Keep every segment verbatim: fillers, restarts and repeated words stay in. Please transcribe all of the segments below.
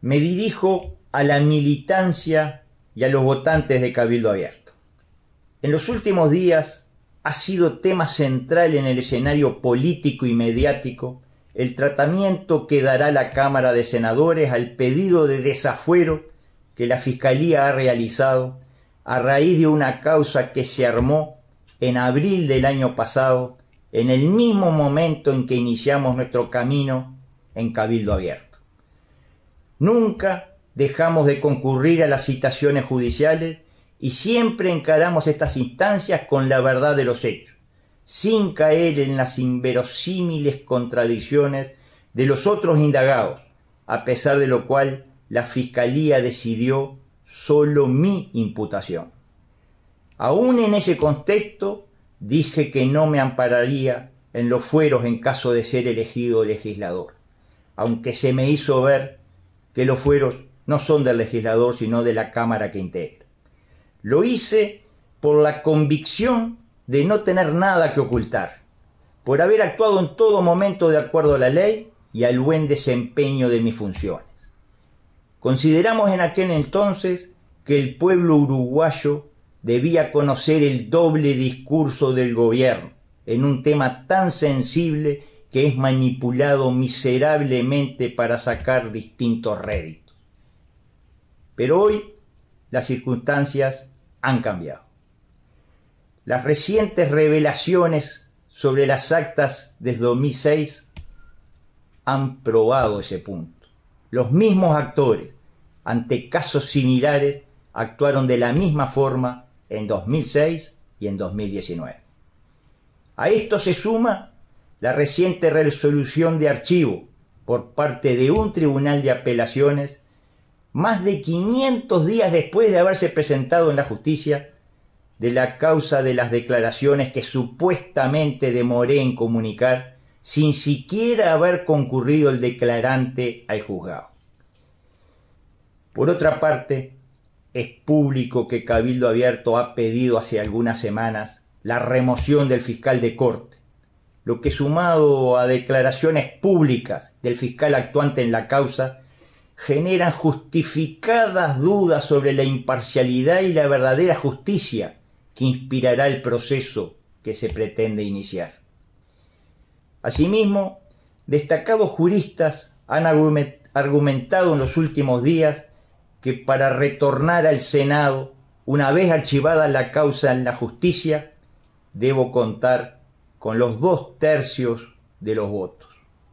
Me dirijo a la militancia y a los votantes de Cabildo Abierto. En los últimos días ha sido tema central en el escenario político y mediático el tratamiento que dará la Cámara de Senadores al pedido de desafuero que la Fiscalía ha realizado a raíz de una causa que se armó en abril del año pasado, en el mismo momento en que iniciamos nuestro camino en Cabildo Abierto. Nunca dejamos de concurrir a las citaciones judiciales y siempre encaramos estas instancias con la verdad de los hechos, sin caer en las inverosímiles contradicciones de los otros indagados, a pesar de lo cual la Fiscalía decidió solo mi imputación. Aún en ese contexto dije que no me ampararía en los fueros en caso de ser elegido legislador, aunque se me hizo ver que los fueros no son del legislador sino de la Cámara que integra. Lo hice por la convicción de no tener nada que ocultar, por haber actuado en todo momento de acuerdo a la ley y al buen desempeño de mis funciones. Consideramos en aquel entonces que el pueblo uruguayo debía conocer el doble discurso del gobierno en un tema tan sensible que es manipulado miserablemente para sacar distintos réditos. Pero hoy las circunstancias han cambiado. Las recientes revelaciones sobre las actas desde dos mil seis han probado ese punto. Los mismos actores, ante casos similares, actuaron de la misma forma en dos mil seis y en dos mil diecinueve. A esto se suma la reciente resolución de archivo por parte de un tribunal de apelaciones, más de quinientos días después de haberse presentado en la justicia, de la causa de las declaraciones que supuestamente demoré en comunicar sin siquiera haber concurrido el declarante al juzgado. Por otra parte, es público que Cabildo Abierto ha pedido hace algunas semanas la remoción del fiscal de corte, lo que sumado a declaraciones públicas del fiscal actuante en la causa, generan justificadas dudas sobre la imparcialidad y la verdadera justicia que inspirará el proceso que se pretende iniciar. Asimismo, destacados juristas han argumentado en los últimos días que para retornar al Senado, una vez archivada la causa en la justicia, debo contar con los dos tercios de los votos.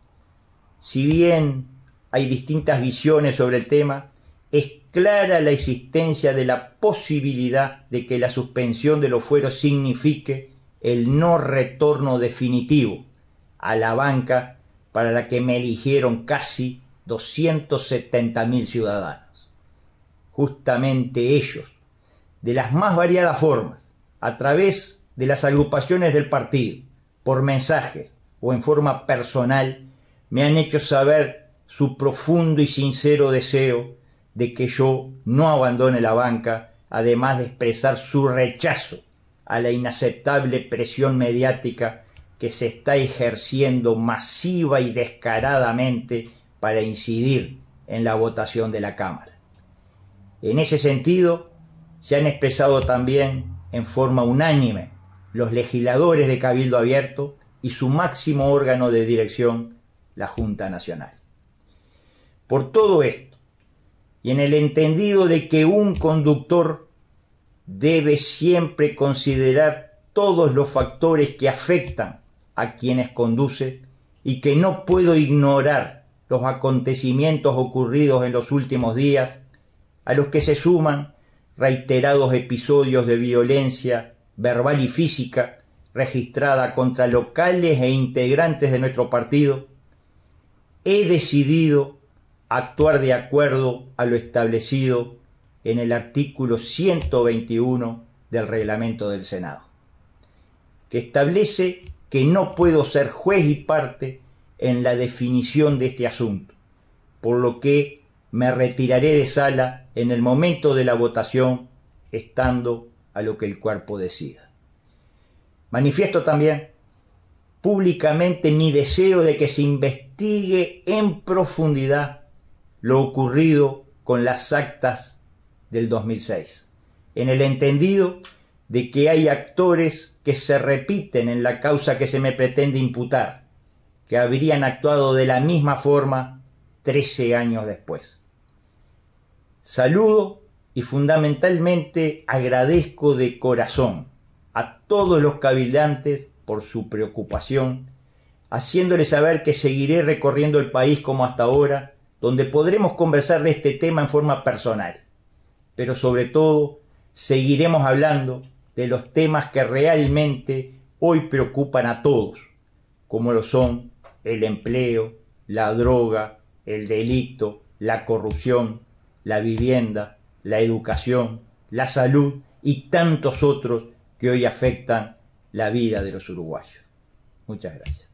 Si bien hay distintas visiones sobre el tema, es clara la existencia de la posibilidad de que la suspensión de los fueros signifique el no retorno definitivo a la banca para la que me eligieron casi doscientos setenta mil ciudadanos. Justamente ellos, de las más variadas formas, a través de las agrupaciones del partido, por mensajes o en forma personal, me han hecho saber su profundo y sincero deseo de que yo no abandone la banca, además de expresar su rechazo a la inaceptable presión mediática que se está ejerciendo masiva y descaradamente para incidir en la votación de la Cámara. En ese sentido, se han expresado también en forma unánime los legisladores de Cabildo Abierto y su máximo órgano de dirección, la Junta Nacional. Por todo esto, y en el entendido de que un conductor debe siempre considerar todos los factores que afectan a quienes conduce y que no puedo ignorar los acontecimientos ocurridos en los últimos días, a los que se suman reiterados episodios de violencia verbal y física registrada contra locales e integrantes de nuestro partido, he decidido actuar de acuerdo a lo establecido en el artículo ciento veintiuno del reglamento del Senado, que establece que no puedo ser juez y parte en la definición de este asunto, por lo que me retiraré de sala en el momento de la votación, estando a lo que el cuerpo decida. Manifiesto también públicamente mi deseo de que se investigue en profundidad lo ocurrido con las actas del dos mil seis, en el entendido de que hay actores que se repiten en la causa que se me pretende imputar, que habrían actuado de la misma forma trece años después. Saludo y fundamentalmente agradezco de corazón a todos los cabildantes por su preocupación, haciéndoles saber que seguiré recorriendo el país como hasta ahora, donde podremos conversar de este tema en forma personal, pero sobre todo seguiremos hablando de los temas que realmente hoy preocupan a todos, como lo son el empleo, la droga, el delito, la corrupción, la vivienda, la educación, la salud y tantos otros que hoy afectan la vida de los uruguayos. Muchas gracias.